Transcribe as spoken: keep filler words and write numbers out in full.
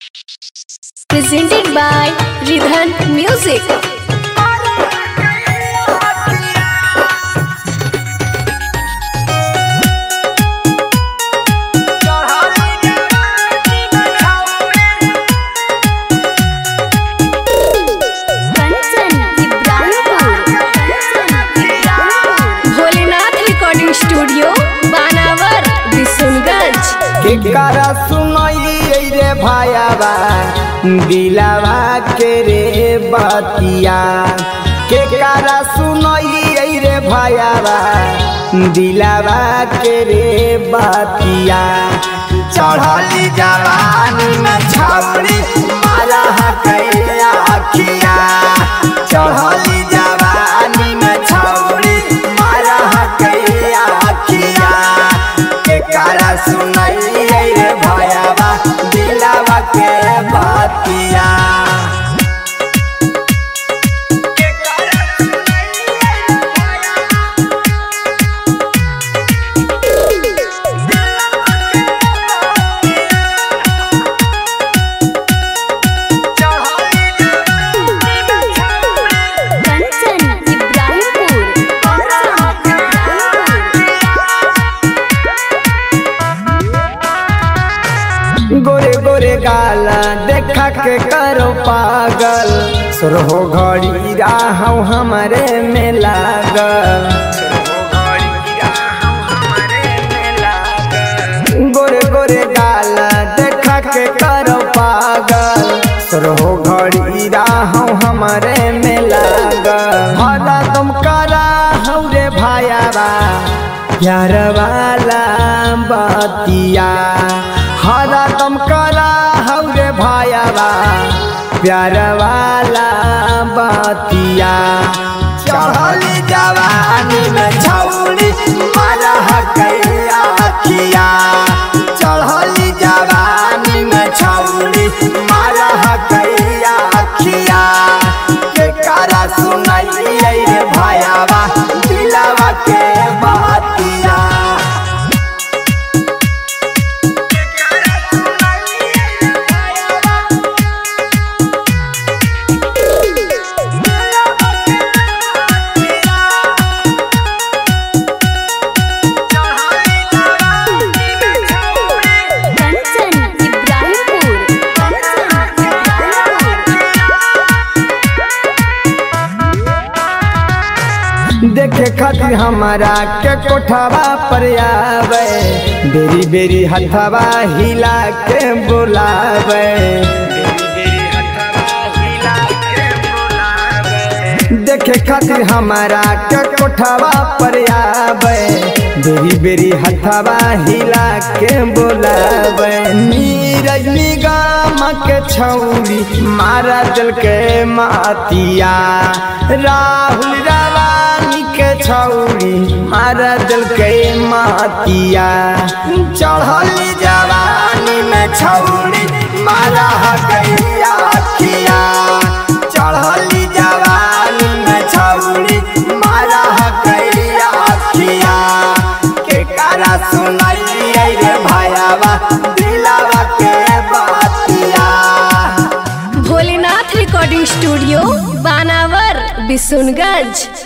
Presented by Ridhan Music. Studio Banawar Bishunganj. केकरा सुनई रे भायाबा दिलावा के रे बतिया, केकरा सुनई रे भायाबा दिलावा के रे बतिया। चढ़ली जवानी में छावड़ी मारा कैया अखिया, चढ़ली जवानी में छावड़ी मारा कैया अखिया। केकरा सुनई रे भायाबा दिलावा के बतिया। गोरे गोरे गाला देखा के करो पागल, सुरहो घड़ी राहौ हमारे में लागल। गोरे गोरे गाला देखा के करो पागल, सुरहो घड़ी राहौ हमारे में लागल। हला तुम करा हौ रे भायाबा प्यार वाला बतिया, हरा तुम करा हौ रे भायाबा प्यार वाला बतिया। चढ़ली जवानी में छौड़ी मारा कैया अखिया, चढ़ली जवानी में छौड़ी मारा कैया अखिया। केकरा सुनई रे भायाबा दिलावा के बतिया। देखे खातिर हमारा के कोठवा पर आवे, बेरी बेरी हथवा हिला के बुलावे। देखे खातिर हमारा के कोठवा पर आवे, बेरी बेरी हथवा हिला के बुलावे। नीरज निगम के छौरी मारा दिल के मातिया, राहुल रवानी के छौरी मारा दिल के मातिया। चढ़ली जवानी में छौरी मारा कैया अखिया, चढ़ली जवानी में छौरी मारा कैया अखिया। केकरा सुनई रे भायाबा दिलावा के बतिया। Bholenath recording studio Banawar Bishunganj.